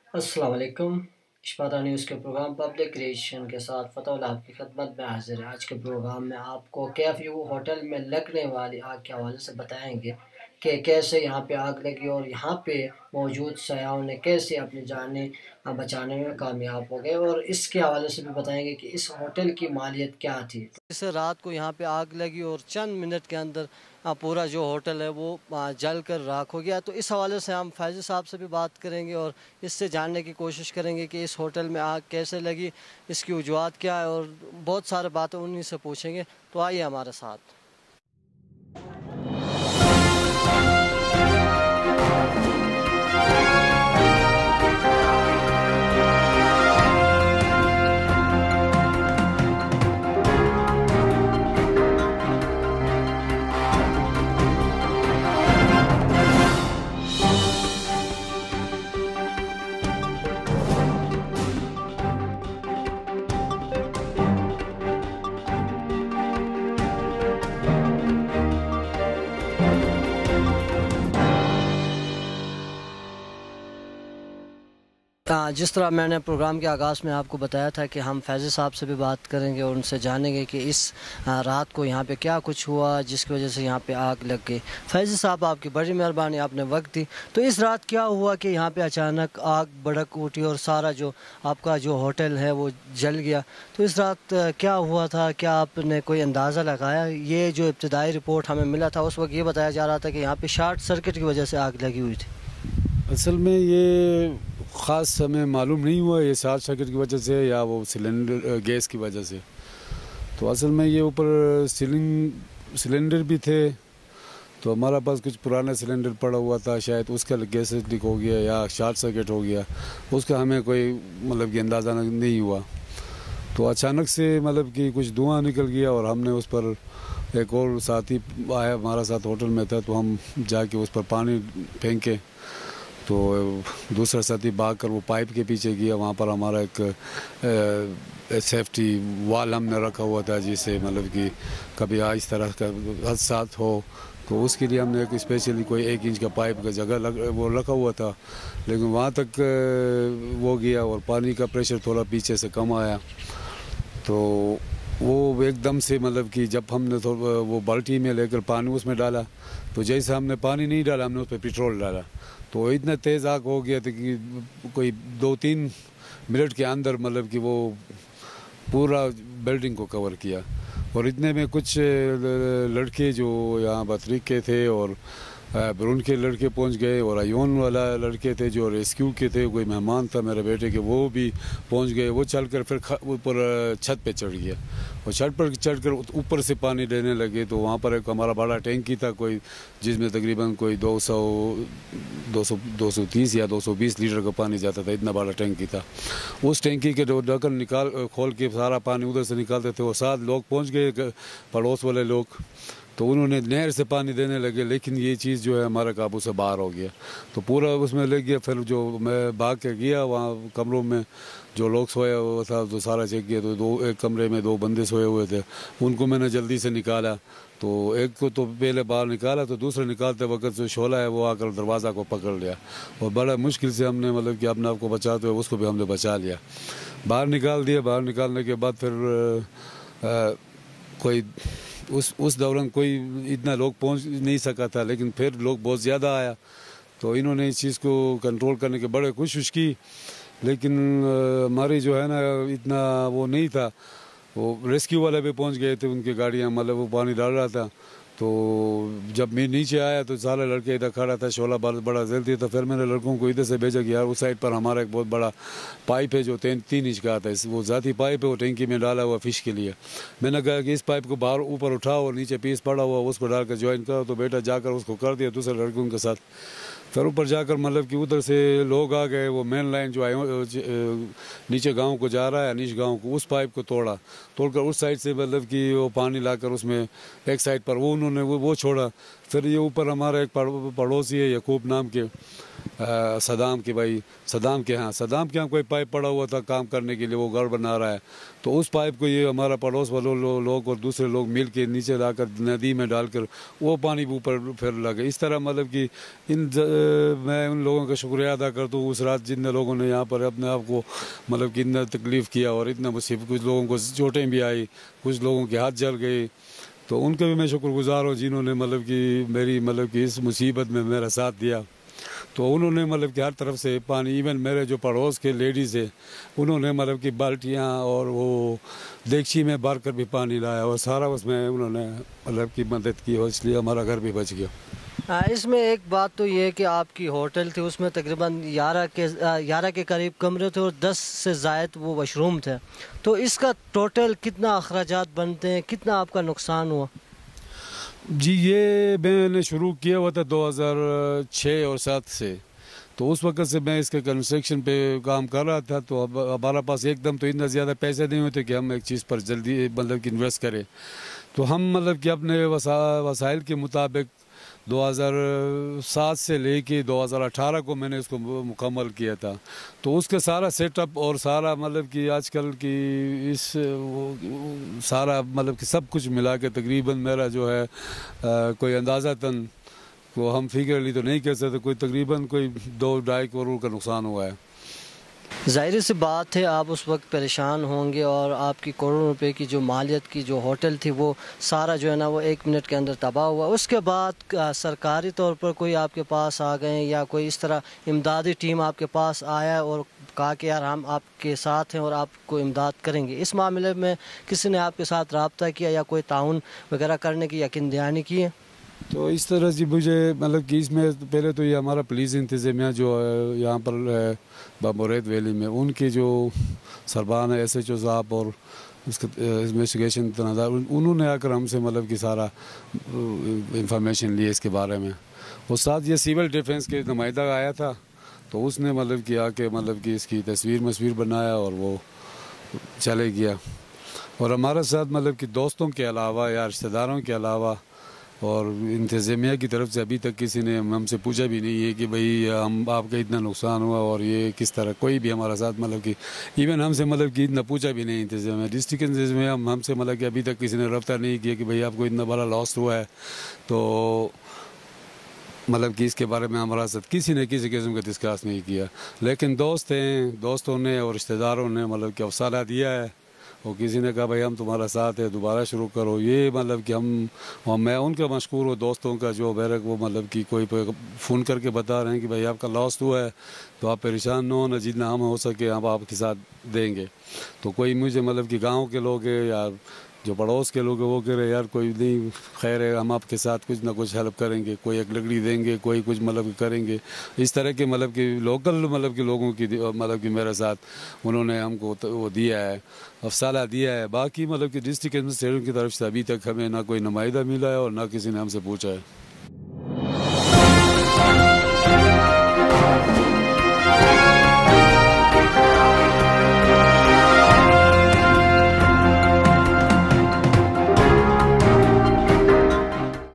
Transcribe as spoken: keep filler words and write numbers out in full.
अस्सलाम वालेकुम। इश्पाता न्यूज़ के प्रोग्राम पब्लिक क्रिएशन के साथ फ़तहुल आपकी खिदमत में हाज़िर है। आज के प्रोग्राम में आपको कैफ़ होटल में लगने वाली आग के हवाले से बताएँगे कि कैसे यहाँ पे आग लगी और यहाँ पे मौजूद सयाहों ने कैसे अपनी जानें अ, बचाने में कामयाब हो गए, और इसके हवाले से भी बताएँगे कि इस होटल की मालियत क्या थी। इस रात को यहाँ पे आग लगी और चंद मिनट के अंदर अ, पूरा जो होटल है वो अ, जल कर राख हो गया। तो इस हवाले से हम फैज़ी साहब से भी बात करेंगे और इससे जानने की कोशिश करेंगे कि इस होटल में आग कैसे लगी, इसकी वजूहत क्या है, और बहुत सारी बातें उन्हीं से पूछेंगे। तो आइए हमारे साथ। हाँ, जिस तरह मैंने प्रोग्राम के आगाज़ में आपको बताया था कि हम फैज़ी साहब से भी बात करेंगे और उनसे जानेंगे कि इस आ, रात को यहाँ पे क्या कुछ हुआ जिसकी वजह से यहाँ पे आग लग गई। फैज़ी साहब, आपकी बड़ी मेहरबानी, आपने वक्त दी। तो इस रात क्या हुआ कि यहाँ पे अचानक आग भड़क उठी और सारा जो आपका जो होटल है वो जल गया। तो इस रात आ, क्या हुआ था, क्या आपने कोई अंदाज़ा लगाया? ये जो इब्तदाई रिपोर्ट हमें मिला था उस वक्त ये बताया जा रहा था कि यहाँ पे शार्ट सर्किट की वजह से आग लगी हुई थी। असल में ये ख़ास हमें मालूम नहीं हुआ ये शॉर्ट सर्किट की वजह से या वो सिलेंडर गैस की वजह से। तो असल में ये ऊपर सीलिंग सिलेंडर भी थे, तो हमारा पास कुछ पुराना सिलेंडर पड़ा हुआ था, शायद उसका गैस लीक हो गया या शॉर्ट सर्किट हो गया, उसका हमें कोई मतलब कि अंदाज़ा नहीं हुआ। तो अचानक से मतलब कि कुछ धुआं निकल गया और हमने उस पर, एक और साथी आया हमारा साथ होटल में था, तो हम जाके उस पर पानी फेंके। तो दूसरा साथी भाग कर वो पाइप के पीछे गया, वहाँ पर हमारा एक सेफ्टी वाल हमने रखा हुआ था जिससे मतलब कि कभी इस तरह का हादसा हो, तो उसके लिए हमने एक स्पेशली कोई एक इंच का पाइप का जगह लग वो रखा हुआ था। लेकिन वहाँ तक वो गया और पानी का प्रेशर थोड़ा पीछे से कम आया, तो वो एकदम से मतलब कि जब हमने वो बाल्टी में लेकर पानी उसमें डाला, तो जैसे हमने पानी नहीं डाला, हमने उस पर पेट्रोल डाला, तो इतना तेज़ आग हो गया था कि कोई दो तीन मिनट के अंदर मतलब कि वो पूरा बिल्डिंग को कवर किया। और इतने में कुछ लड़के जो यहाँ बतरीक के थे और ब्रून के लड़के पहुंच गए, और अयोन वाला लड़के थे जो रेस्क्यू के थे, कोई मेहमान था मेरे बेटे के, वो भी पहुंच गए। वो चलकर फिर ऊपर छत पे चढ़ गया और छत पर चढ़कर ऊपर से पानी देने लगे। तो वहाँ पर एक हमारा बड़ा टैंकी था कोई, जिसमें तकरीबन कोई दो सौ दो सौ दो सौ तीस या दो सौ बीस लीटर का पानी जाता था, इतना बड़ा टैंकी था। उस टैंकी के ढक्कन निकाल खोल के सारा पानी उधर से निकालते थे। वो सात लोग पहुँच गए, पड़ोस वाले लोग, तो उन्होंने नहर से पानी देने लगे, लेकिन ये चीज़ जो है हमारे काबू से बाहर हो गया, तो पूरा उसमें लग गया। फिर जो मैं भाग के गया वहाँ कमरों में, जो लोग सोया हुआ था तो सारा चेक किया, तो दो एक कमरे में दो बंदे सोए हुए थे, उनको मैंने जल्दी से निकाला। तो एक को तो पहले बाहर निकाला, तो दूसरे निकालते वक्त जो शोला है वो आकर दरवाज़ा को पकड़ लिया, और बड़ा मुश्किल से हमने मतलब कि अपने आप को बचाते हुए उसको भी हमने बचा लिया, बाहर निकाल दिया। बाहर निकालने के बाद फिर आ, कोई उस उस दौरान कोई इतना लोग पहुंच नहीं सका था, लेकिन फिर लोग बहुत ज़्यादा आया, तो इन्होंने इस चीज़ को कंट्रोल करने के बड़े कोशिश की, लेकिन हमारी जो है ना इतना वो नहीं था। वो रेस्क्यू वाले भी पहुंच गए थे, उनकी गाड़ियां, मतलब वो पानी डाल रहा था। तो जब मैं नीचे आया तो सारे लड़के इधर खड़ा था, शोला बड़ा जल्दी था। फिर मैंने लड़कों को इधर से भेजा कि यार उस साइड पर हमारा एक बहुत बड़ा पाइप है जो तीन तीन इंच का आता है, वो ज़ाती पाइप है, वो टैंकी में डाला हुआ फ़िश के लिए। मैंने कहा कि इस पाइप को बाहर ऊपर उठाओ और नीचे पीस पड़ा हुआ उसको डालकर ज्वाइन करो, तो बेटा जाकर उसको कर दिया दूसरे लड़कों के साथ। फिर ऊपर जाकर मतलब कि उधर से लोग आ गए, वो मेन लाइन जो आए नीचे गांव को जा रहा है, अनीश गांव को, उस पाइप को तोड़ा, तोड़कर उस साइड से मतलब कि वो पानी लाकर उसमें एक साइड पर वो उन्होंने वो, वो छोड़ा। फिर ये ऊपर हमारा एक पड़ोसी है यकूब नाम के, सदाम के भाई सदाम के यहाँ सदाम के यहाँ कोई पाइप पड़ा हुआ था काम करने के लिए, वो घर बना रहा है, तो उस पाइप को ये हमारा पड़ोस वालों लो, लोग और दूसरे लोग मिल के नीचे लाकर नदी में डालकर वो पानी ऊपर फिर लगे। इस तरह मतलब कि इन ज, मैं उन लोगों का शुक्रिया अदा करता हूँ उस रात जिन लोगों ने यहाँ पर अपने आप को मतलब कि इतना तकलीफ़ किया और इतना मुसीबत, कुछ लोगों को चोटें भी आई, कुछ लोगों के हाथ जल गए, तो उनका भी मैं शुक्रगुजार हूँ जिन्होंने मतलब कि मेरी मतलब कि इस मुसीबत में मेरा साथ दिया। तो उन्होंने मतलब कि हर तरफ से पानी, इवन मेरे जो पड़ोस के लेडीज़ है उन्होंने मतलब कि बाल्टियाँ और वो देगची में भर कर भी पानी लाया और सारा उसमें उन्होंने मतलब की मदद की और इसलिए हमारा घर भी बच गया। आ, इसमें एक बात तो ये है कि आपकी होटल थी, उसमें तकरीबन ग्यारह के ग्यारह के करीब कमरे थे और दस से ज़ायद वो वॉशरूम थे, तो इसका टोटल कितना अखराजात बनते हैं, कितना आपका नुकसान हुआ? जी ये मैंने शुरू किया हुआ था दो हज़ार छः और सात से, तो उस वक्त से मैं इसके कंस्ट्रक्शन पे काम कर रहा था। तो अब हमारा पास एकदम तो इतना ज़्यादा पैसे नहीं होते कि हम एक चीज़ पर जल्दी मतलब कि इन्वेस्ट करें, तो हम मतलब कि अपने वसा वसाइल के मुताबिक दो हज़ार सात से लेके दो हज़ार अठारह को मैंने इसको मुकम्मल किया था। तो उसका सारा सेटअप और सारा मतलब कि आजकल की इस सारा मतलब कि सब कुछ मिला के तकरीबन मेरा जो है आ, कोई अंदाज़तन को हम फिगरली तो नहीं कह सकते, कोई तकरीबन कोई दो ढाई करोड़ का नुकसान हुआ है। ज़ाहिर सी बात है आप उस वक्त परेशान होंगे और आपकी करोड़ों रुपए की जो मालियत की जो होटल थी वो सारा जो है ना वो एक मिनट के अंदर तबाह हुआ। उसके बाद सरकारी तौर पर कोई आपके पास आ गए या कोई इस तरह इमदादी टीम आपके पास आया और कहा कि यार हम आपके साथ हैं और आपको इमदाद करेंगे, इस मामले में किसी ने आपके साथ रब्ता किया या कोई ताउन वगैरह करने की यकीन दहानी की है? तो इस तरह से मुझे मतलब कि इसमें पहले तो ये हमारा पुलिस इंतज़ामिया जो है यहाँ पर है बामुरैद वैली में, उनके जो सरबान है एस एच ओ साहब और उसका इन्वेस्टिगेशन तनाज़ार, उन्होंने आकर हमसे मतलब कि सारा इंफॉर्मेशन ली इसके बारे में। और साथ ये सिविल डिफेंस के नुमाइंदा आया था, तो उसने मतलब कि आके मतलब कि इसकी तस्वीर मस्वीर बनाया और वो चले गया। और हमारे साथ मतलब कि दोस्तों के अलावा या रिश्तेदारों के अलावा और इंतज़ामिया की तरफ से अभी तक किसी ने हमसे पूछा भी नहीं है कि भाई हम आपका इतना नुकसान हुआ और ये किस तरह, कोई भी हमारा साथ मतलब कि इवन हमसे मतलब कि इतना पूछा भी नहीं इंतज़ामिया डिस्ट्रिक्ट इंतज़ामिया हम हमसे मतलब कि अभी तक किसी ने रब्ता नहीं किया कि भाई आपको इतना बड़ा लॉस हुआ है, तो मतलब कि इसके बारे में हमारा साथ किसी ने किसी किस्म का डिस्कस नहीं किया। लेकिन दोस्त हैं, दोस्तों ने और रिश्तेदारों ने मतलब कि हौसला दिया है और किसी ने कहा भाई हम तुम्हारा साथ है, दोबारा शुरू करो। ये मतलब कि हम और मैं उनका मशकूर हूँ दोस्तों का जो मेरे वो मतलब कि कोई फ़ोन करके बता रहे हैं कि भाई आपका लॉस हुआ है तो आप परेशान न हो ना, जितना हम हो सके हम आपके साथ देंगे। तो कोई मुझे मतलब कि गांव के लोग हैं या जो पड़ोस के लोग हैं वो कह रहे यार कोई नहीं, खैर है हम आपके साथ कुछ ना कुछ हेल्प करेंगे, कोई एक लकड़ी देंगे, कोई कुछ मतलब करेंगे। इस तरह के मतलब कि लोकल मतलब कि लोगों की मतलब कि मेरे साथ उन्होंने हमको वो दिया है, अफसाला दिया है। बाकी मतलब कि डिस्ट्रिक्ट एडमिनिस्ट्रेशन की तरफ से अभी तक हमें ना कोई नुमाइंदा मिला है और ना किसी ने हमसे पूछा है।